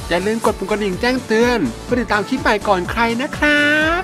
อย่าลืมกดปุ่มกระดิ่งแจ้งเตือนเพื่อติดตามคลิปใหม่ก่อนใครนะครับ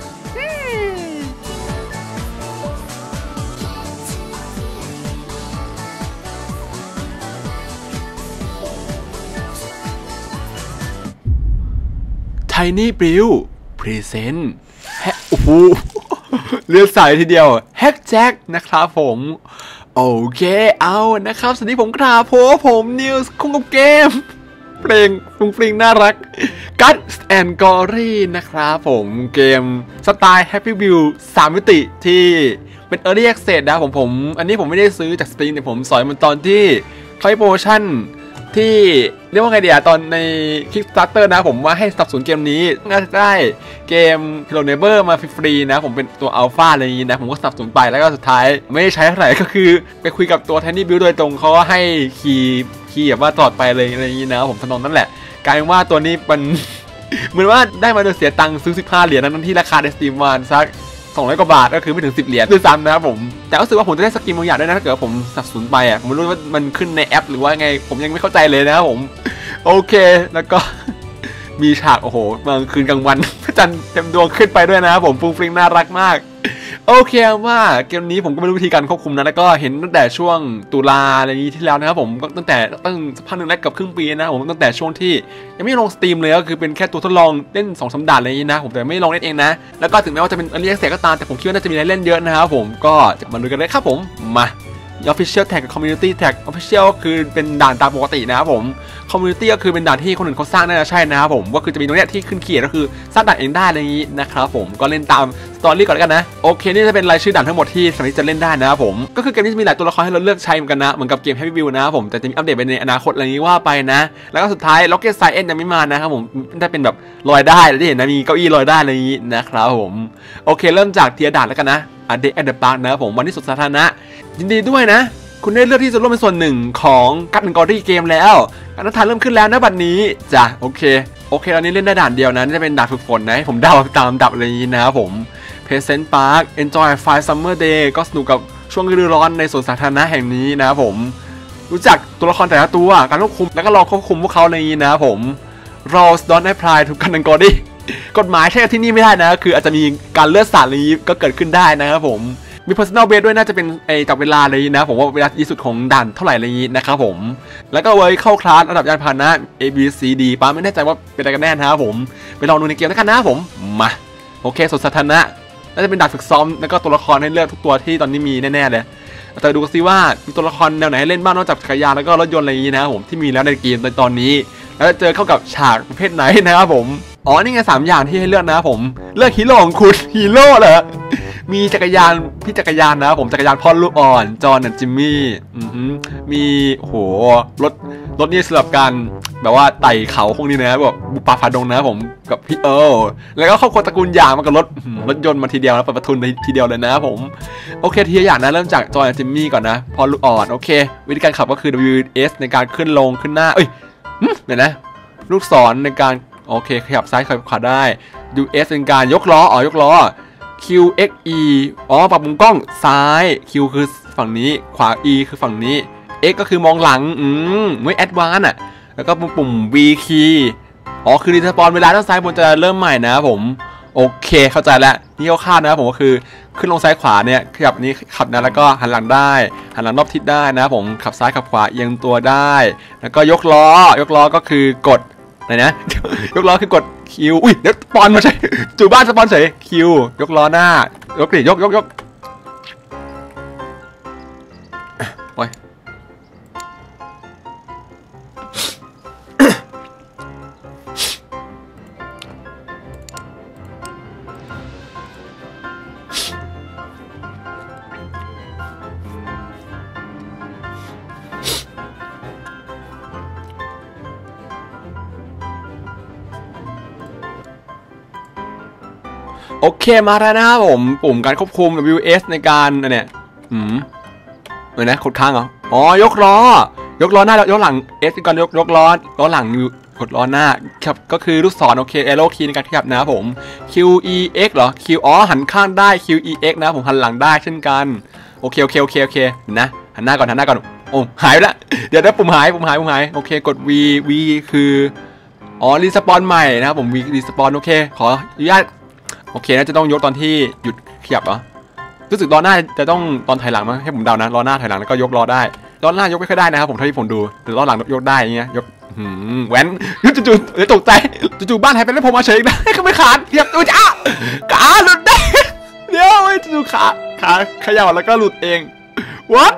ไทนี่บริวพรีเซนต์โอ้โหเลือดใสทีเดียวแฮกแจ็คนะครับผมโอเคเอานะครับสวัสดีผมกราโพผมนิวส์คุ้งกับเกมเพลงฟุ้งฟริ้งน่ารัก Guts and Glory นะครับผมเกมสไตล์ Happy View 3 มิติที่เป็น Early Access นะผมอันนี้ผมไม่ได้ซื้อจาก Steam แต่ผมสอยมันตอนที่เขาโปรโมชั่นที่เรียกว่าไงเดียตอนใน Kickstarter นะผมว่าให้สนับสนุนเกมนี้ง่ายได้เกม Hello Neighbor มาฟรีๆนะผมเป็นตัวอัลฟาอะไรอย่างนี้นะผมก็สนับสนุนไปแล้วก็สุดท้ายไม่ได้ใช้เท่าไหร่ก็คือไปคุยกับตัว Tiny Build โดยตรงเขาก็ให้คีย์แบบว่าตลอดไปเลยอะไรอย่างนี้นะผมทำนองนั้นแหละกลายเป็นว่าตัวนี้มัน เหมือนว่าได้มาโดยเสียตังค์ซื้อ15 เหรียญนั้นที่ราคาใน Steam วันสัก200 กว่าบาทก็คือไม่ถึง10 เหรียญด้วยซ้ำนะครับผมแต่รู้สึกว่าผมจะได้สกินบางอย่างด้วยนะถ้าเกิดผมสนับสนุนไปอ่ะผมไม่รู้ว่ามันขึ้นในแอปหรือว่าไงผมยังไม่เข้าใจเลยนะครับผมโอเคแล้วก็ มีฉากโอ้โหเมื่อคืนกลางวันพระจันทร์เต็มดวงขึ้นไปด้วยนะครับผมฟุ้งฟริ้งน่ารักมากโอเคว่าเกมนี้ผมก็ไม่รู้วิธีการควบคุมนะแล้วก็เห็นตั้งแต่ช่วงตุลาอะไรนี้ที่แล้วนะครับผมก็ตั้งสักพักหนึ่งแล้วกับครึ่งปีนะผมตั้งแต่ช่วงที่ยังไม่ลงสตรีมเลยก็คือเป็นแค่ตัวทดลองเล่น2-3 ด่านอะไรนี้นะผมแต่ไม่ลองเล่นเองนะแล้วก็ถึงแม้ว่าจะเป็นEarly Accessก็ตามแต่ผมคิดว่าน่าจะมีอะไรเล่นเยอะนะครับผมก็จะมาดูกันเลยครับผมมา Official Tag กับ Community Tag Official คือเป็นด่านตามปกตินะครับผม Community ก็คือเป็นด่านที่คนอื่นเขาสร้างน่าจะใช่นะครับผมก็คือจะมีตรงนี้ที่ขึ้นเขียนก็คือสร้างด่านเองได้อะไรอย่างนี้นะครับผมก็เล่นตามสตอรี่ก่อนแล้วกันนะโอเคนี่จะเป็นรายชื่อด่านทั้งหมดที่สามารถจะเล่นได้นะครับผมก็คือเกมนี้จะมีหลายตัวละครให้เราเลือกใช้เหมือนกันนะเหมือนกับเกม Happy View นะครับผมแต่จะมีอัปเดตไปในอนาคตอะไรอย่างนี้ว่าไปนะแล้วก็สุดท้าย Rocket Science ยังไม่มานะครับผมได้เป็นแบบลอยได้ที่เห็นนะมีเก้าอี้ลอยได้อะไรอย่างนี้นะครับผมโอเคเริ่มจากเทียร์ด่านแล้วกันนะDay at the Park นะครับผมวันที่สุดสาธารณะยินดีด้วยนะคุณได้เลือกที่จะร่วมเป็นส่วนหนึ่งของการ์ดกอรี่เกมแล้วการนัดทานเริ่มขึ้นแล้วนะบัดนี้จ้ะโอเคตอนนี้เล่นได้ด่านเดียวนะจะเป็นด่านฝึกฝนนะผมเดาตามดับอะไรนี้นะครับผม Pleasant Park Enjoy Fine Summer Day ก็สนุกกับช่วงฤดูร้อนในสวนสาธารณะแห่งนี้นะครับผมรู้จักตัวละครแต่ละตัวการควบคุมแล้วก็ลองควบคุมพวกเขาอะไรนี้นะครับผม Rules don't apply to การ์ดกอรี่กฎหมายใช่ที่นี่ไม่ได้นะคืออาจจะมีการเลือดสาดอะไรนี้ก็เกิดขึ้นได้นะครับผมมี personal base ด้วยน่าจะเป็นจับเวลาเลยนะผมว่าเวลาที่สุดของด่านเท่าไหร่อะไรนี้นะครับผมแล้วก็เว้ยเข้าคลาสระดับยานพาหนะ A B C D ป้าไม่แน่ใจว่าเป็นอะไรกันแน่นะครับผมไปลองดูในเกมแล้วกันนะผมมาโอเคสวนสาธารณะน่าจะเป็นด่านฝึกซ้อมแล้วก็ตัวละครให้เลือกทุกตัวที่ตอนนี้มีแน่ๆเลยแต่ดูซิว่ามีตัวละครแนวไหนให้เล่นบ้างนอกจากจักรยานแล้วก็รถยนต์อะไรอย่างนี้นะครับผมที่มีแล้วในเกมในตอนนี้แล้วเจอเข้ากับฉากประเภทไหนนะครับผมอ๋อนี่ไง3 อย่างที่ให้เลือกนะครับผมเลือกฮีโร่ของคุณฮีโร่เหรอมีจักรยานพี่จักรยานนะครับผมจักรยานพ่อลูกอ่อนจอห์นและจิมมี่มีโอ้โหรถนี่สำหรับการแบบว่าไต่เขาพวกนี้นะแบบบุปผาฟาดงนะครับผมกับพี่แล้วก็ครอบครัวตระกูลหยางมากับรถยนต์มาทีเดียวนะเปิดประทุนทีเดียวเลยนะครับผมโอเคทีละอย่างนะเริ่มจากจอห์นและจิมมี่ก่อนนะพ่อลูกอ่อนโอเควิธีการขับก็คือ WS ในการขึ้นลงขึ้นหน้าเดี๋ยวนะลูกศรในการโอเคขยับซ้ายขยับขวาได้ US เป็นการยกล้อยกล้อ QXE ปรับมุมกล้องซ้าย Q คือฝั่งนี้ขวา E คือฝั่งนี้ X ก็คือมองหลังไม่แอดวานซ์แล้วก็ปุ่ม V key คือรีสปอนเวลาด้านซ้ายบนจะเริ่มใหม่นะผมโอเคเข้าใจแล้วนี่คร่าวๆนะผมก็คือขึ้นลงซ้ายขวาเนี่ยขยับนี้ขับนะแล้วก็หันหลังได้หันหลังรอบทิศได้นะผมขับซ้ายขับขวาเอียงตัวได้แล้วก็ยกล้อก็คือกดอะไรนะ ยกล้อคือกดคิวเดี๋ยวสปอนมาใช่จู่บ้านสปอนเฉยคิวยกล้อหน้ายกดิยกโอ้ยโอเคมาแล้วนะครับผมปุ่มการควบคุม WS ในการเนี่ยเหมือนนะกดค้างเหรอยกล้อหน้ายกหลัง S ก่อนยกล้อหลังกดล้อหน้าครับก็คือลูกศรโอเคแอโร่คีย์ในการขยับนะครับผม QEX เหรอ Q หันข้างได้ QEX นะผมหันหลังได้เช่นกันโอเคนะหันหน้าก่อนโอ้หายไปละเดี๋ยวได้ปุ่มหายโอเคกด V คืออ๋อรีสปอนใหม่นะครับผมมีรีสปอนโอเคขออนุญาตโอเคน่าจะต้องยกตอนที่หยุดขยับเหรอรู้สึกล้อหน้าจะต้องตอนถอยหลังมั้งให้ผมเดานะล้อหน้าถอยหลังแล้วก็ยกล้อได้ล้อหน้ายกไม่ค่อยได้นะครับผมเท่าที่ผมดูหรือล้อหลังยกได้อย่างเงี้ยยกแหวนจู่ๆเลยตกใจจู่ๆบ้านหายไปแล้วผมมาเฉยได้ก็ไม่ขาดเทียบตัวจ้าขาหลุดได้เดี๋ยวไม่จู่ขาเขย่าแล้วก็หลุดเอง what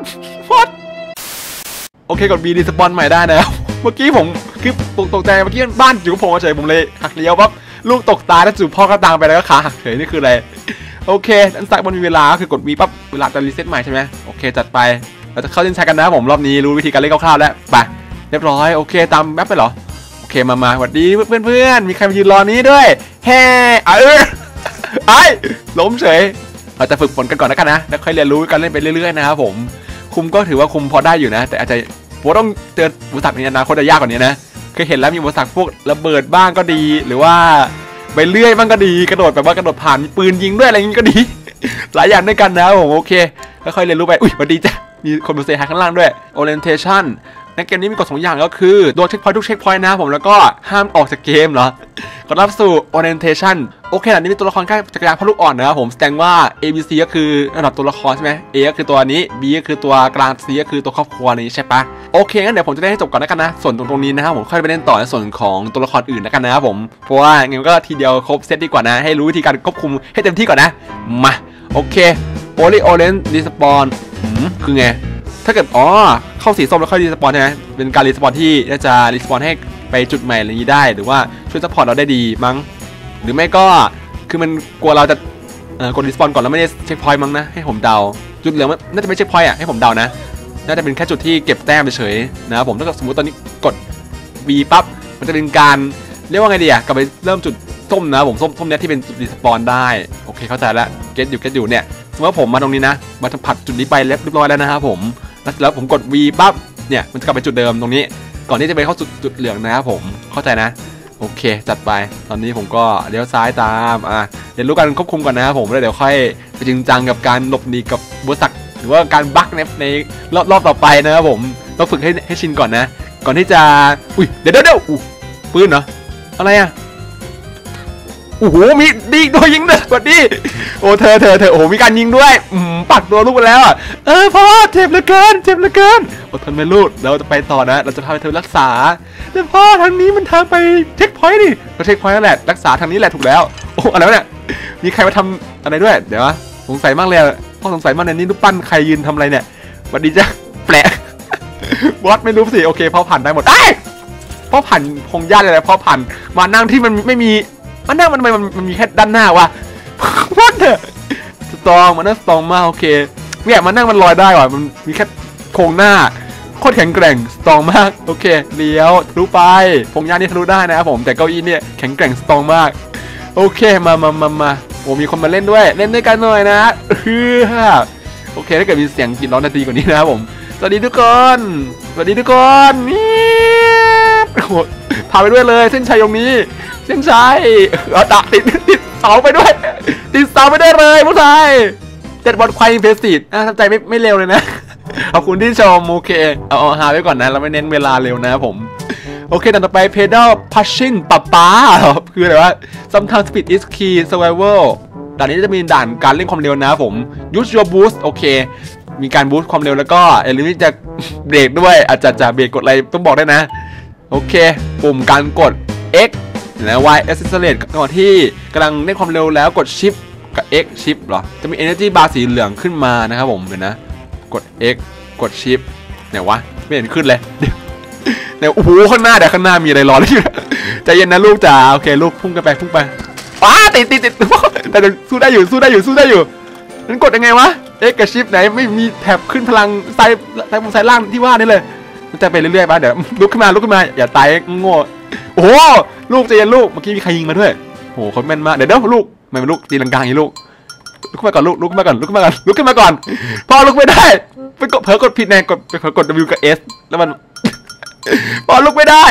โอเคกด B รีสปอนใหม่ได้นะครับเมื่อกี้ผมคือตกใจเมื่อกี้บ้านอยู่กับผมเฉยผมเลยหักเลี้ยวปั๊บลูกตกตายแล้วจู่พ่อก็ตามไปแล้วก็ขาหักเฉยนี่คืออะไรโอเคอันซ้ายบนมีเวลาคือกด V ปั๊บเวลาจะรีเซ็ตใหม่ใช่ไหมโอเคจัดไปเราจะเข้าเส้นชัยกันนะผมรอบนี้รู้วิธีการเล่นคร่าวๆแล้วไปเรียบร้อยโอเคตามแมปไปเหรอโอเคมาสวัสดีเพื่อนมีใครมายืนรอนี้ด้วยแฮ่ไอ้ล้มเฉยเราจะฝึกฝนกันก่อนแล้วกันนะแล้วค่อยเรียนรู้กันเล่นไปเรื่อยๆนะครับผมคุมก็ถือว่าคุมพอได้อยู่นะแต่อาจจะผมต้องเจออุปสรรคในอนาคตจะยากกว่านี้นะเคยเห็นแล้วมีอุปสรรคพวกระเบิดบ้างก็ดีหรือว่าไปเลื่อยบ้างก็ดีกระโดดแบบว่ากระโดดผ่านปืนยิงด้วยอะไรอย่างนี้ก็ดีหลายอย่างด้วยกันนะผมโอเคค่อยๆเรียนรู้ไปอุ้ยสวัสดีจ้ะมีคนมาเซฮายข้างล่างด้วย orientation ในเกมนี้มีกฎ2อย่างก็คือโดนเช็คพอยต์ทุกเช็คพอยต์นะผมแล้วก็ห้ามออกจากเกมเหรอกดรับสู่ orientation โอเคอันนี้มีตัวละครใกล้จักรยานพ่อลูกอ่อนนะครับผมแสดงว่า A B C ก็คือระดับตัวละครใช่ไหม A ก็คือตัวนี้ B ก็คือตัวกลาง C ก็คือตัวครอบครัวนี้ใช่ปะโอเคงั้นเดี๋ยวผมจะได้ให้จบก่อนแล้วกันนะส่วนตรงนี้นะครับผมค่อยไปเล่นต่อในส่วนของตัวละครอื่นแล้วกันนะครับผมเพราะว่างั้นก็ทีเดียวครบเซตดีกว่านะให้รู้วิธีการควบคุมให้เต็มที่ก่อนนะมาโอเค Only Orange Respawn คือไงถ้าเกิดเข้าสีส้มแล้วค่อยรีสปอนใช่ไหมเป็นการรีสปอนที่จะรีสปอนให้ไปจุดใหม่อะไรอย่างนี้ได้หรือว่าช่วยซัพพอร์ตเราได้ดีมั้งหรือไม่ก็คือมันกลัวเราจะกดรีสปอนก่อนแล้วไม่ได้เช็คพอยต์มั้งนะให้ผมเดาจุดเหลืองน่าจะไม่เช็คพอยต์ให้ผมเดานะน่าจะเป็นแค่จุดที่เก็บแต้มเฉยๆนะครับผมถ้าเกิดสมมติตอนนี้กด B ปั๊บมันจะเป็นการเรียกว่าไงดีกลับไปเริ่มจุดส้มนะผมส้มเนี้ยที่เป็นจุดรีสปอนได้โอเคเข้าใจแล้วเก็ตอยู่เนี่ยสมมติว่าผมมาตรงนี้นะมาสัมผัสจุดนี้ไปเรียบร้อยแล้วนะครับผมแล้วผมกด V ปั๊บเนี่ยมันจะกลับไปจุดเดิมตรงนี้ก่อนที่จะไปเข้าจุดเหลืองนะครับผมเข้าใจนะโอเคจัดไปตอนนี้ผมก็เลี้ยวซ้ายตามเรียนรู้การควบคุมก่อนนะครับผมแล้วเดี๋ยวค่อยไปจริงจังกับการหลบหนีกับอุปสรรคหรือว่าการบั๊กในรอบต่อไปนะครับผมต้องฝึกให้ชินก่อนนะก่อนที่จะอุ้ยเดี๋ยวปืนเหรออะไรอ่ะโอ้โหมีดีโดยยิงเลยกดดิโอ้เธอโอ้โหมีการยิงด้วยปักตัวลูกไปแล้วอ่ะพ่อเจ็บเหลือเกินอดทนไม่ลูกเราจะไปต่อนะเราจะพาไปเธอรักษาแต่พ่อทางนี้มันทางไปเช็คพอยต์ดิก็เช็คพอยต์นั่นแหละรักษาทางนี้แหละถูกแล้วโอ้อะไรวะเนี่ยมีใครมาทำอะไรด้วยเดี๋ยวสงสัยมากเลยพ่อสงสัยมากเลยนี่รูปปั้นใครยืนทำอะไรเนี่ยสวัสดีจ้ะแปลกบอสไม่รู้สิโอเคพ่อผ่านได้หมดพ่อผ่านพงหญ้าอะไรพ่อผ่านมานั่งที่มันไม่มีมันนั่งมันมีแค่ด้านหน้าวะวัดเถอะสตรองมันน่าสตรองมากโอเคเนี่ยมันนั่งมันลอยได้ว่ะมันมีแค่โครงหน้าโคตรแข็งแกร่งสตรองมากโอเคเลี้ยวทะลุไปพงหญ้านี่ทะลุได้นะครับผมแต่เก้าอี้เนี่ยแข็งแกร่งสตรองมากโอเคมาโอ้มีคนมาเล่นด้วยกันหน่อยนะโอเคถ้าเกิดมีเสียงกรีดร้องนาทีกว่านี้นะครับผมสวัสดีทุกคนนี่พาไปด้วยเลยเส้นชัยตรงนี้เส้นชัยติดเสาไปด้วยเลยผู้ชาย7 บอลควายอิมเพรสซีฟทำใจไม่เร็วเลยนะขอบคุณที่ชมโอเคเอาหาไว้ก่อนนะเราไม่เน้นเวลาเร็วนะผมโอเคต่อไป pedal pushing ป๊าคืออะไรวะ sometimes speed is key survival ด่านนี้จะมีด่านการเล่นความเร็วนะผม use your boost โอเคมีการบูสต์ความเร็วแล้วก็อย่าลืมที่จะเบรกด้วยอาจจะเบรกกดอะไรต้องบอกได้นะโอเคปุ่มการกด X และ Y accelerate ก่อนที่กำลังเล่นความเร็วแล้วกด Shift กับ X Shift หรอจะมี Energy bar สีเหลืองขึ้นมานะครับผมเห็นนะกด X กด Shift เนี่ยวะไม่เห็นขึ้นเลยเนี่ยโอ้โหข้างหน้ามีอะไรรอเลยใจเย็นนะลูกจ๋าโอเคลูกพุ่งไปติดแต่สู้ได้อยู่นั้นกดยังไงวะเอ็กกับชิปไหนไม่มีแถบขึ้นพลังซ้ายล่างที่ว่านี่เลยมันจะไปเรื่อยๆป่ะเดี๋ยวลุกขึ้นมาอย่าตายโง่โอ้โหลูกใจเย็นลูกเมื่อกี้มีใครยิงมาด้วยโอ้โหคนแม่นมากเดี๋ยวลูกไม่เป็นลูกตีลังกาอย่างนี้ลูกขึ้นมาก่อนลุกขึ้นมาก่อนพ่อลุกไม่ได้ไปกดเผลอกดผิดแน่กด W กับ S แล้วมันพ่อลุกไม่ได้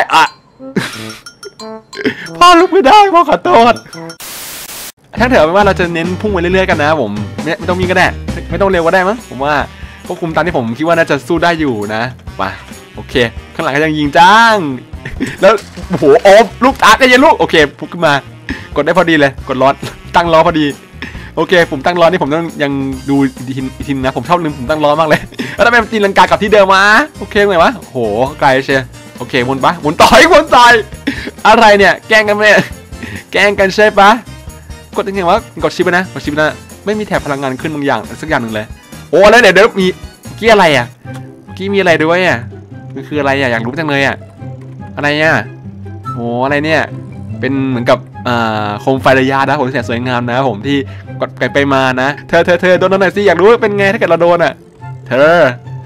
พ่อขอโทษทั้งเถอะไม่ว่าเราจะเน้นพุ่งไปเรื่อยๆกันนะผมไม่ต้องมีก็ได้ไม่ต้องเร็วก็ได้มั้งผมว่าควบคุมตามที่ผมคิดว่าน่าจะสู้ได้อยู่นะมาโอเคข้างหลังก็ยังยิงจ้างแล้วโอ้โหโอบลูกตาใจเย็นลูกโอเคพุ่งขึ้นมากดได้พอดีเลยกดล้อตั้งล้อพอดีโอเคผมตั้งล้อนี่ผมต้องยังดูอีกทีนะผมชอบลืมผมตั้งล้อมากเลยแล้วทำไมตีลังกากับที่เดิมมาโอเคไงวะโอ้โหไกลเชียโอเคหมุนปะหมุนต่อยหมุนต่อยอะไรเนี่ยแกล้งกันไหมแกล้งกันใช่ปะกดยังไงวะกดชิปนะกดชิปนะไม่มีแถบพลังงานขึ้นบางอย่างสักอย่างหนึ่งเลยโอ้แล้วเดี๋ยวมีกี้อะไรอ่ะกี้มีอะไรด้วยอ่ะมันคืออะไรอ่ะอยากรู้จังเลยอ่ะอะไรอ่ะโอ้อะไรเนี่ยเป็นเหมือนกับโคมไฟระยะนะผมแสนสวยงามนะผมที่กดไปมานะเธอโดนหน่อยสิอยากรู้เป็นไงถ้าเกิดเราโดนอ่ะเธอ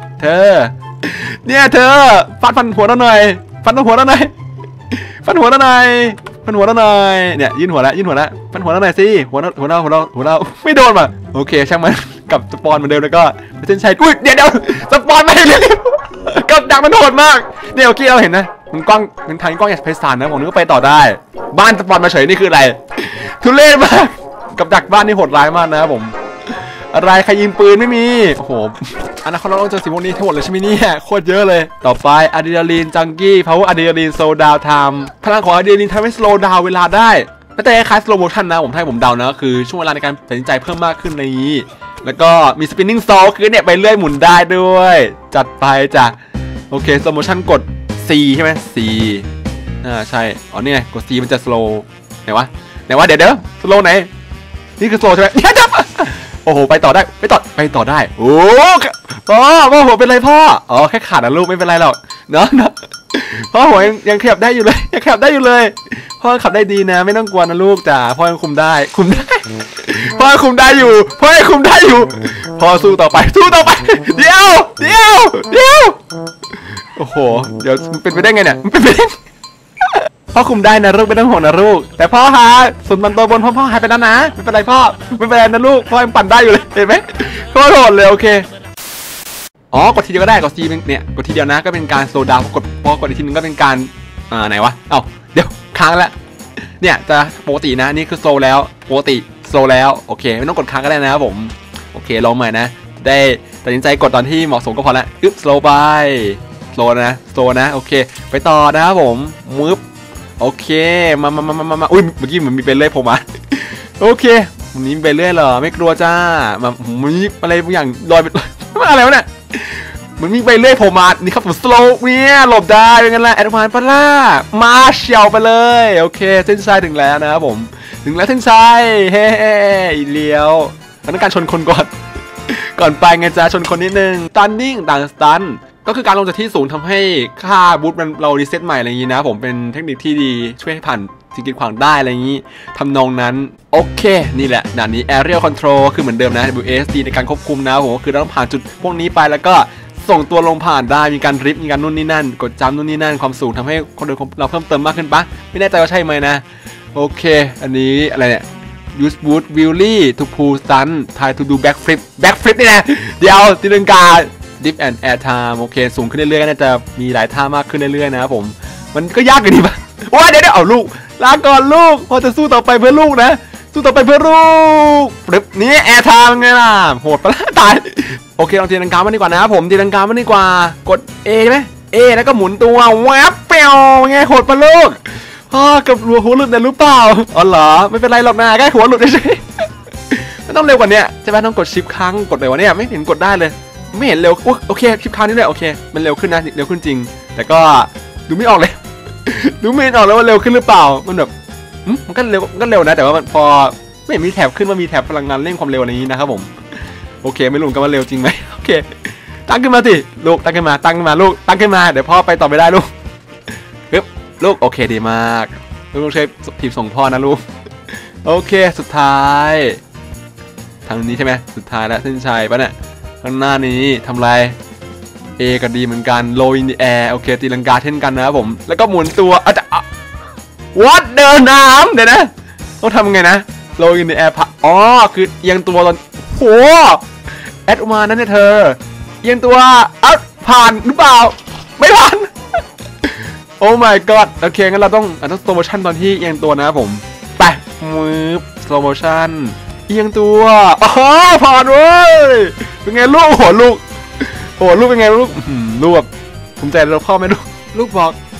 เนี่ยเธอฟันหัวเราหน่อยฟันหัวเราหน่อยฟันหัวเราหน่อยฟันหัวเราหน่อยเนี่ยยื่นหัวแล้วฟันหัวเราหน่อยสิหัวเราไม่โดนป่ะโอเคช่างมันกับสปอนเหมือนเดิมแล้วก็เส้นชัยอุ้ยเดี๋ยวสปอนไม่เลยกับดักมันโหดมากเนี่ยโอเคเราเห็นนะมันกล้องมันทางกล้องอยากไปสานนะผมนึกว่าไปต่อได้บ้านสปอนมาเฉยนี่คืออะไรทุเรศมากกับดักบ้านนี่โหดร้ายมากนะผมอะไรใครยิงปืนไม่มีโอ้โหอนาคตเราต้องเจอสิ่งพวกนี้ทั้งหมดเลยใช่ไหมเนี่ยโคตรเยอะเลยต่อไปอะดรีนาลีนจังกี้พาวเวอร์อะดรีนาลีนโซดาวไทม์พลังของอะดรีนาลีนทำให้สโลว์ดาวเวลาได้แต่คล้ายสโลว์โมชั่นนะผมให้ผมเดานะคือช่วงเวลาในการตัดสินใจเพิ่มมากขึ้นในนี้แล้วก็มีสปินนิ่งโซคือเนี่ยไปเรื่อยหมุนได้ด้วยจัดไปจ้ะโอเคสโลว์โมชั่นกด C ใช่ไหม C ใช่อ๋อนี่ไงกด C มันจะสโลว์ไหนวะเดี๋ยวสโลว์ไหนนี่คือสโลว์ใช่ไหมเนี่ยจับโอ้โหไปต่อได้ไปต่อได้โอ้พ่อหัวเป็นไรพ่ออ๋อแค่ขาดนะลูกไม่เป็นไรหรอกเนาะพ่อหัวยังขยับได้อยู่เลยยังขยับได้อยู่เลยพ่อขับได้ดีนะไม่ต้องกลัวนะลูกจ๋าพ่อยังคุมได้พ่อคุมได้อยู่พ่อสู้ต่อไปเดี๋ยวโอ้โหเดี๋ยวเป็นไปได้ไงเนี่ยมันเป็นไปได้พ่อคุมได้นะลูกไม่ต้องห่วงนะลูกแต่พ่อฮะส่วนมันตัวบนพ่อหายไปแล้วนะไม่เป็นไรพ่อไม่เป็นไรนะลูกพ่อยังปั่นได้อยู่เลยเห็นไหมพ่อโหดเลยโอเคอ๋อกดทีเดียวก็ได้กดทีเนี่ยกดทีเดียวนะก็เป็นการโซดาวพอกดอีกทีนึงก็เป็นการไหนวะเอ้าเดี๋ยวค้างแล้วเนี่ยจะปกตินะนี่คือโซแล้วปกติโซแล้วโอเคไม่ต้องกดค้างก็ได้นะครับผมโอเคลองใหม่นะได้ตัดสินใจกดตอนที่เหมาะสมก็พอละโซไปโซนะโอเคไปต่อนะครับผมมึบโอเคมาอุ้ยเมื่อกี้เหมือนมีเป็นเล่ผมอ่ะโอเควันนี้เป็นเล่เหรอไม่กลัวจ้ามามีอะไรบางอย่างลอยไปอะไรวะเนี่ยมันมีไปเรื่อยผมมานี่ครับผมสโลว์เนี่ยหลบได้เป็นไงล่ะแอดวานซ์ปะล่ะมาเฉียวไปเลยโอเคเส้นชัยถึงแล้วนะครับผมถึงแล้วเส้นชัยเฮ้เลี้ยวต้องการชนคนก่อนไปไงจ้าชนคนนิดนึงสตันนิ่งต่างสตันก็คือการลงจากที่สูงทำให้ค่าบูทมันเรารีเซ็ตใหม่อะไรอย่างนี้นะผมเป็นเทคนิคที่ดีช่วยให้ผ่านสิ่งกีดขวางได้อะไรอย่างนี้ทำนองนั้นโอเคนี่แหละด่านนี้ Aerial Control คือเหมือนเดิมนะ WSD ในการควบคุมนะผมก็คือเราต้องผ่านจุดพวกนี้ไปแล้วก็ส่งตัวลงผ่านได้มีการริฟมีการนู่นนี่นั่นกดจัมนู่นนี่นั่นความสูงทำให้คนเดินเราเพิ่มเติมมากขึ้นปะไม่แน่ใจว่าใช่ไหมนะโอเคอันนี้อะไรเนี่ย Use boot wheelie to pull stunt try to do backflip นี่นะเดี๋ยวตีลังกาDip and Air Time โอเคสูงขึ้นเรื่อยๆน่าจะมีหลายท่ามากขึ้นเรื่อยๆนะครับผมมันก็ยากอยู่ดีป่ะว้าเดี๋ยวเอาลูกลาก่อนลูกพอจะสู้ต่อไปเพื่อลูกนะสู้ต่อไปเพื่อลูกปึ๊บนี่ Air Time ไงล่ะโหดปะตายโอเคลองตีลังกามาดีกว่านะครับผมตีลังกามาดีกว่ากด A ใช่ไหม A แล้วก็หมุนตัวแวบเปียวไงโหดปะลูกพ่อกับหัวหลุดเนี่ยรู้เปล่าอ๋อเหรอไม่เป็นไรหรอกนะแค่หัวหลุดเฉยๆไม่ต้องเร็วกว่านี้ใช่ไหมต้องกดชิปค้างกดเลยวะเนี่ยไม่เห็นกดได้เลยไม่เห็นเร็วโอเคคลิปค้างนี่เลยโอเคมันเร็วขึ้นนะเร็วขึ้นจริงแต่ก็ดูไม่ออกเลยดูไม่ออกเลยว่าเร็วขึ้นหรือเปล่ามันแบบมันก็เร็วนะแต่ว่ามันพอไม่มีแถบขึ้นว่ามีแถบพลังงานเร่งความเร็วอะไรอย่างนี้นะครับผมโอเคไม่รู้กันว่าเร็วจริงไหมโอเคตั้งขึ้นมาสิลูกตั้งขึ้นมาลูกตั้งขึ้นมาเดี๋ยวพ่อไปต่อไม่ได้ลูกปึ๊บลูกโอเคดีมากลูกใช้ถีบส่งพ่อนะลูกโอเคสุดท้ายทางนี้ใช่ไหมสุดท้ายแล้วเส้นชัยปะเนี่ยข้างหน้านี้ทำไร A กับ D เหมือนกัน low in the air โอเคตีลังกาเช่นกันนะครับผมแล้วก็หมุนตัวwhat เดินน้ำเดี๋ยวนะต้องทำไงนะ low in the air อ๋อคือเอียงตัวตอนโหแอดมานั่นเนี่ยเธอเอียงตัวผ่านหรือเปล่าไม่ผ่านโอ้ my god โอเคงั้นเราต้องสโลว์โมชั่นตอนที่เอียงตัวนะครับผมไปมือสโลว์โมชั่นเอียงตัวอ๋อผ่านเว้ยเป็นไงลูกลูกเป็นไงลูกลูกแบบภูมิใจเราพ่อไหมลูกบอก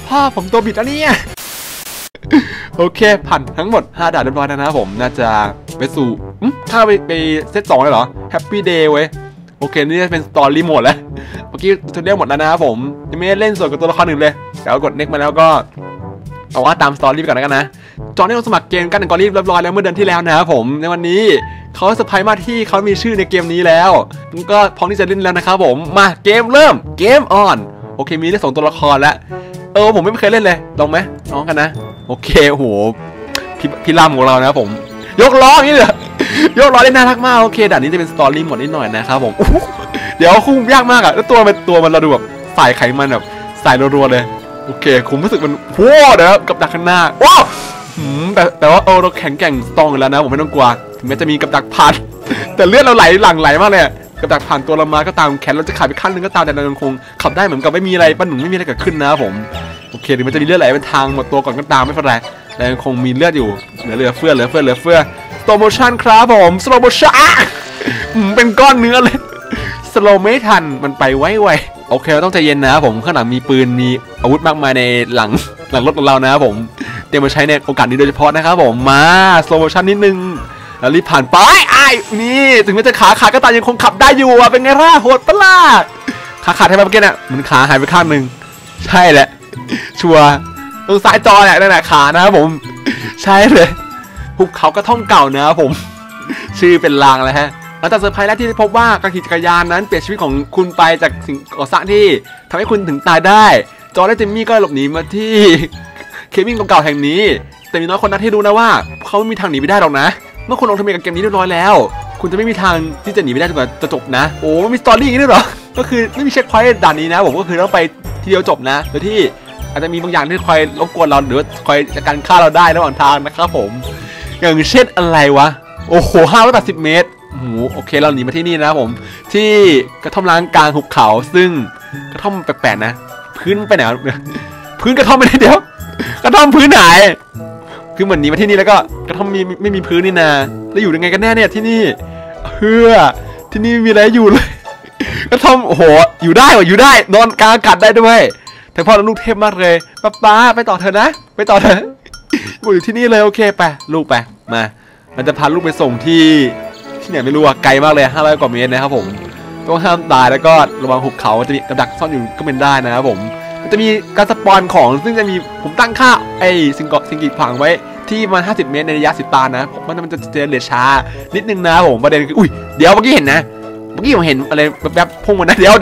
พ่อผมตัวบิดแล้วเนี่ยโอเคผ่านทั้งหมด5ด่านเรียบร้อยแล้วนะผมน่าจะไปสู่ถ้าไปเซต2เลยเหรอแฮปปี้เดย์เว้ยโอเคนี่จะเป็นสตอรี่โหมดแล้วเมื่อกี้ทุนเรียกหมดแล้วนะครับผมยังไม่ได้เล่นส่วนกับตัวละครหนึ่งเลยเดี๋ยวกด next มาแล้วก็เอาว่าตามสตอรี่ไปก่อนแล้วกันนะจอห์นได้ลงสมัครเกมกันก่อนรีบเรียบร้อยแล้วเมื่อเดือนที่แล้วนะครับผมในวันนี้เขาเซอร์ไพรส์มาที่เขามีชื่อในเกมนี้แล้วก็พร้อมที่จะเล่นแล้วนะครับผมมาเกมเริ่มเกมออนโอเคมีได้2ตัวละครแล้วผมไม่เคยเล่นเลยลองไหมน้องกันนะโอเคโอ้โหพี่ล่ำของเรานะครับผมยกล้ออย่างนี้เลยยกล้อได้น่ารักมากโอเคด่านนี้จะเป็นสตอรี่หมดนิดหน่อยนะครับผมเดี๋ยวคุ้มยากมากอ่ะแล้วตัวมันเราดูแบบสายไขมันแบบสายรัวๆเลยโอเคคุ้มรู้สึกมันโว้เดี๋ยวกับดักข้างหน้าว้าวแต่ว่าเราแข็งแกร่งสตรองแล้วนะผมไม่ต้องกลัวถึงแม้จะมีกับดักผ่านแต่เลือดเราหลั่งไหลมากเลยกับดักผ่านตัวเรามาก็ตามแขนเราจะขาดไปขั้นนึงก็ตามแต่เรายังคงขับได้เหมือนกับไม่มีอะไรปั้นหนุนไม่มีอะไรเกิดขึ้นนะผมโอเคถึงมันจะมีเลือดไหลเป็นทางหมดตัวก่อนก็ตามไม่เป็นไรแต่ยังคงมีเลือดอยู่เหลือเฟือสโลโมชั่นครับผมสโลโมชั่นเป็นก้อนเนื้อเลยสโลไม่ทันมันไปไวโอเคเราต้องใจเย็นนะผมข้างหลังมีปืนมีอาวุธมากมายในหลังรถของเรานะผมเตรียมมาใช้ในโอกาสนี้โดยเฉพาะนะครับผมมาสโลโมชั่นนิดนึงแล้วรีบผ่านไปนี่ถึงแม้จะขาขาดก็ตามยังคงขับได้อยู่อ่ะเป็นไงล่ะโหดปะล่ะขาขาดให้มาเมื่อกี้น่ะมันขาหายไปข้างหนึ่งใช่แหละชัวร์ตรงซ้ายจอเนี่ยนั่นแหละขานะครับผมใช่เลยภูเขากระท่อมเก่านะครับผมชื่อเป็นลางเลยฮะหลังจากเซอร์ไพรส์แรกที่พบว่าการขี่จักรยานนั้นเปลี่ยนชีวิตของคุณไปจากสิ่งก่อสร้างที่ทำให้คุณถึงตายได้จอร์และเจมมี่ก็หลบหนีมาที่เคบินเก่าๆแห่งนี้แต่มีน้อยคนนักที่รู้นะว่าเขาไม่มีทางหนีไปได้หรอกนะเมื่อคุณลงทะเบียนกับเกมนี้เรียบร้อยแล้วคุณจะไม่มีทางที่จะหนีไปได้จนกว่าจะจบนะโอ้มีสตอรี่อย่างนี้ด้วยเหรอก็คือไม่มีเช็คพอยต์ด่านนี้นะผมก็คือต้องไปทีเดียวจบนะโดยที่อาจจะมีบางอย่างที่คอยรบกวนเราหรือคอยจัดการฆ่าเราได้ระหว่างทางนะครับผมอย่างเช่นอะไรวะโอ้โห580 เมตรโอเคเราหนีมาที่นี่นะผมที่กระท่อมล้างกลางหุบเขาซึ่งกระท่อมแปลกๆนะพื้นไปไหนพื้นกระท่อมไม่ได้เดี๋ยวกระท่อมพื้นไหนคือเหมือนหนีมาที่นี่แล้วก็กระท่อมไม่มีพื้นนี่นาแล้วอยู่ยังไงกันแน่เนี่ยที่นี่ที่นี่มีอะไรอยู่เลยกระท่อมโอ้โหอยู่ได้ว่ะอยู่ได้นอนกลางอากาศได้ด้วยแต่พ่อลูกเทพมากเลยป้าไปต่อเถอะนะไปต่อเถอะอยู่ที่นี่เลยโอเคไปลูกไปมามันจะพาลูกไปส่งที่ไหนไม่รู้อะไกลมากเลย500 กว่าเมตรนะครับผมต้องห้ามตายแล้วก็ระวังหุบเขาจะมีกับดักซ่อนอยู่ก็เป็นได้นะครับผมมันจะมีการสปอนของซึ่งจะมีผมตั้งค่าสิ่งกีดขวางไว้ที่มา50 เมตรในระยะ10 ตานะมันจะเจริญช้านิดนึงนะผมประเด็นคือเดี๋ยวเมื่อกี้เห็นนะเมื่อกี้ผมเห็นอะไรแบบพุ่งมานะเดี๋ยว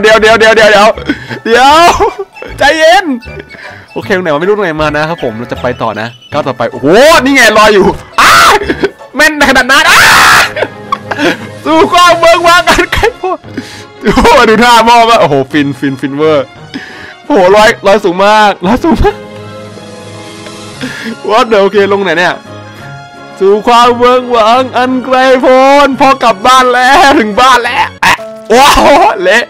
ใจเย็นโอเคตรงไหนไม่รู้ตรงไหนมานะครับผมเราจะไปต่อนะก้าวต่อไปโอ้โหนี่ไงรออยู่แม่นขนาดนั้นสู้กล้องเบิ้งว่ากันใครพ่อโอ้โหดูท่ามองว่าโอ้โหฟินเวอร์โอ้โหลอยสูงมากว่าเดี๋ยวโอเคลงไหนเนี่ยสู่ความเบิ้งหวังอันไกลโพ้นพอกลับบ้านแล้วถึงบ้านแล้วว้าวเละ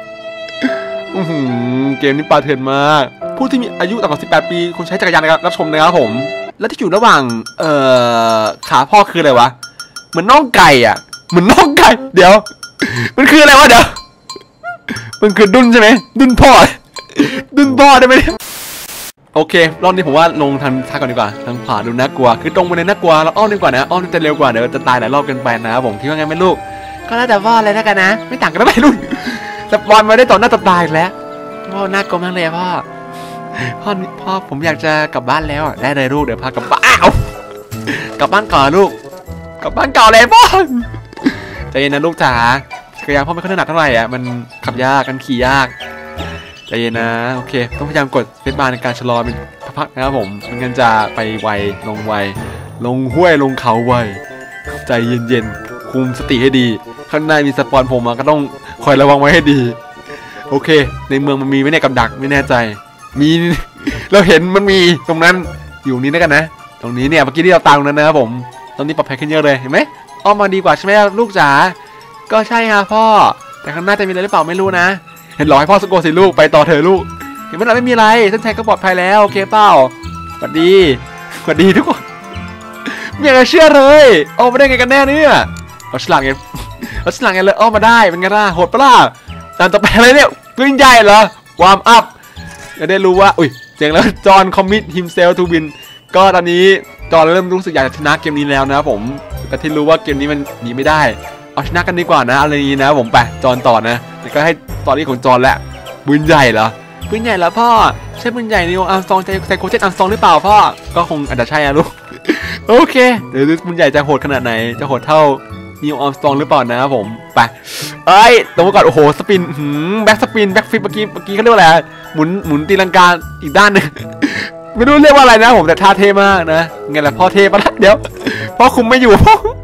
เกมนี้ปาเถื่อนมากผู้ที่มีอายุต่ำกว่า18 ปีควรใช้จักรยานรับชมนะครับผมและที่อยู่ระหว่างขาพ่อคืออะไรวะเหมือนน่องไก่อ่ะเหมือนน่องไก่เดี๋ยวมันคืออะไรวะเดี๋ยวมันคือดุนใช่ไหมดุนพ่อได้ไหมโอเครอบนี้ผมว่าลงทางซ้ายก่อนดีกว่าทางขวาดูน่ากลัวคือตรงไปเลยน่ากลัวแล้วอ้อมดีกว่านะอ้อมจะเร็วกว่าเดี๋ยวจะตายหลายรอบกันไปนะครับผมคิดว่าไงแม่ลูกก็แล้วแต่พ่อเลยนะกันนะไม่ต่างกันไม่รุ่นสปอนมาได้ต่อหน้าต่อตาอีกแล้วพ่อน่ากลัวมากเลยพ่อผมอยากจะกลับบ้านแล้วได้เลยลูกเดี๋ยวพากลับบ้านกลับบ้านก่อนลูกกลับบ้านเก่าเลยพ่อใจเย็นนะลูกจ๋าจักรยานพ่อไม่ค่อยถนัดเท่าไหร่อ่ะมันขับยากกันขี่ยากใจเย็นนะโอเคต้องพยายามกดสเปซบาร์ในการชะลอเป็นพักๆนะครับผมไม่งั้นจะไปไวลงห้วยลงเขาไวใจเย็นๆคุมสติให้ดีข้างในมีสปอนผมมาก็ต้องคอยระวังไว้ให้ดีโอเคในเมืองมันมีไหมเนี่ยกับดักไม่แน่ใจมีเราเห็นมันมีตรงนั้นอยู่นี้แล้วกันนะตรงนี้เนี่ยเมื่อกี้ที่เราตามตรงนั้นนะครับผมตอนนี้ปลอดภัยขึ้นเยอะเลยเห็นไหมอ้อมมาดีกว่าใช่ไหมลูกจ๋าก็ใช่ค่ะพ่อแต่ข้างหน้าจะมีอะไรหรือเปล่าไม่รู้นะเห็นหรอให้พ่อสะกดสิลูกไปต่อเถอะลูกเห็นไหมเราไม่มีอะไรเส้นชัยก็ปลอดภัยแล้วโอเคเปล่าสวัสดีทุกคนไม่อยากจะเชื่อเลยออกมาได้ไงกันแน่เนี่ยเราฉลาดไงเลยออกมาได้เป็นไงล่ะโหดปะล่ะแต่ต่อไปอะไรเนี่ยปืนใหญ่เหรอวาร์มอัพจะได้รู้ว่าเสียงแล้วจอห์นคอมมิตฮิมเซลทูวินก็ตอนนี้จอห์นเริ่มรู้สึกอยากจะชนะเกมนี้แล้วนะผมแต่ที่รู้ว่าเกมนี้มันหนีไม่ได้เอาชนะกันดีกว่านะอะไรนี้นะผมไปจอห์นต่อนะแล้วก็ให้ตอนนี้ของจอห์นแหละปืนใหญ่เหรอปืนใหญ่แล้วพ่อใช่ปืนใหญ่นิวอัลซองไซโคเจตอัลซองหรือเปล่าพ่อก็คงอาจจะใช่อะลูกโอเคเดี๋ยวปืนใหญ่จะโหดขนาดไหนจะโหดเท่านิวอัลซองหรือเปล่านะผมไปเอ้ยตรงก่อนโอ้โหสปินแบ็กสปินแบ็กฟลิปเมื่อกี้เขาเรียกว่าอะไรหมุนตีลังกาอีกด้านนึงไม่รู้เรียกว่าอะไรนะผมแต่ท่าเท่มากนะไงล่ะพ่อเท่ปะล่ะเดี๋ยวพ่อคุมไม่อยู่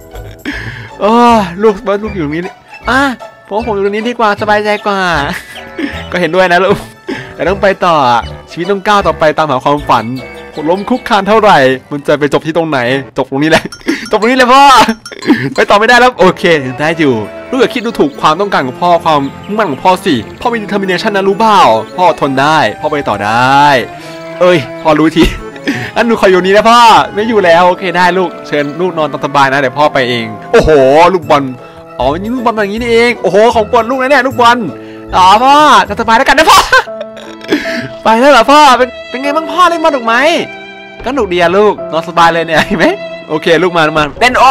ลูกอยู่ตรงนี้ผมอยู่ตรงนี้ดีกว่าสบายใจกว่าก็เห็นด้วยนะลูกแต่ต้องไปต่อชีวิตต้องก้าวต่อไปตามหาความฝันล้มคุกคานเท่าไหร่มันจะไปจบที่ตรงไหนจบตรงนี้แหละจบตรงนี้เลยพ่อไปต่อไม่ได้แล้วโอเคได้อยู่ลูกอย่าคิดดูถูกความต้องการของพ่อความมุ่งมั่นของพ่อสิพ่อมี determination นะรู้เปล่าพ่อทนได้พ่อไปต่อได้พ่อรู้ทีอันหนูขออยู่นี้นะพ่อไม่อยู่แล้วโอเคได้ลูกเชิญลูกนอนตามสบายนะเดี๋ยวพ่อไปเองโอ้โหลูกบอลนี่ลูกบอลอย่างนี้นี่เองโอ้โหของบอลลูกนะเนี่ยลูกบอลพ่อตามสบายแล้วกันนะพ่อไปแล้วเหรอพ่อเป็นไงบ้างพ่อเล่นบอลถูกไหมก็หนุกดีอะลูกนอนสบายเลยเนี่ยเห็นไหมโอเคลูกมาเล่น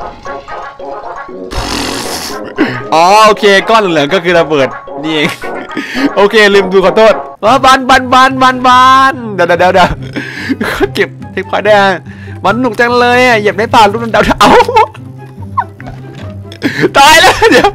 โอเคก้อนเหลืองก็คือระเบิดนี่เองโอเคลืมดูขอโทษบันเดี๋ยวเก็บเทคพอยต์ได้มันหนุกจังเลยอ่ะเหยียบได้ป่าลูกดาวเอาตายแล้วเดี๋ยว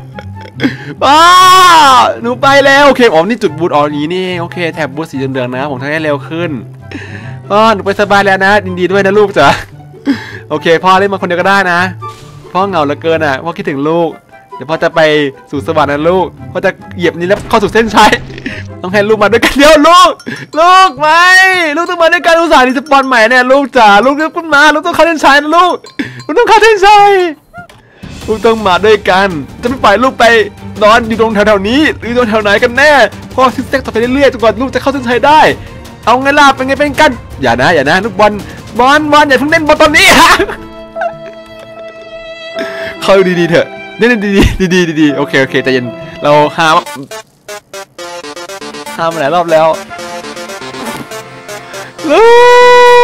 หนูไปแล้วโอเคนี่จุดบูทอย่างนี้นี่โอเคแถบบูทสีเหลืองๆนะผมทำให้เร็วขึ้นหนูไปสบายแล้วนะยินดีด้วยนะลูกจ๋าโอเคพ่อเล่นมาคนเดียวก็ได้นะพ่อเหงาเหลือเกินอ่ะพ่อคิดถึงลูกเดี๋ยวพ่อจะไปสู่สวรรค์นะลูกพ่อจะเหยียบนี้แล้วเข้าสู่เส้นชัยต้องให้ลูกมาด้วยกันเดี๋ยวลูกไม่ลูกต้องมาด้วยกันอุตส่าห์ดีสปอนใหม่เนี่ยลูกจ๋าลูกเรียกคุณมาลูกต้องเข้าเส้นชัยนะลูกต้องเข้าเส้นชัยลูกต้องมาด้วยกันจะไม่ปล่อยลูกไปนอนอยู่ตรงแถวๆนี้หรือตรงแถวไหนกันแน่พ่อซิกแซกต่อไปเรื่อยๆจนกว่าลูกจะเข้าเส้นชัยได้เอาไงล่ะเป็นไงเป็นกันอย่านะลูกบอลอย่าเพิ่งเล่นบอลตอนนี้ฮะเข้าดีๆเถอะเล่นดีโอเคใจเย็นเราห้ามมาหลายรอบแล้วลูก